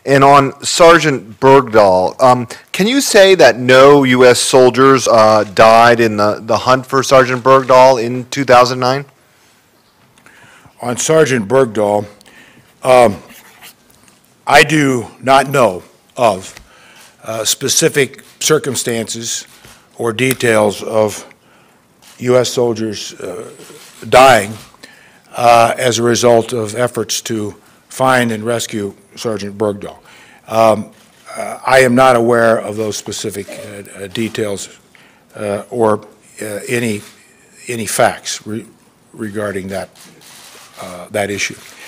And on Sergeant Bergdahl, can you say that no U.S. soldiers died in the hunt for Sergeant Bergdahl in 2009? On Sergeant Bergdahl, I do not know of specific circumstances or details of U.S. soldiers dying as a result of efforts to find and rescue Sergeant Bergdahl. I am not aware of those specific details or any facts regarding that issue.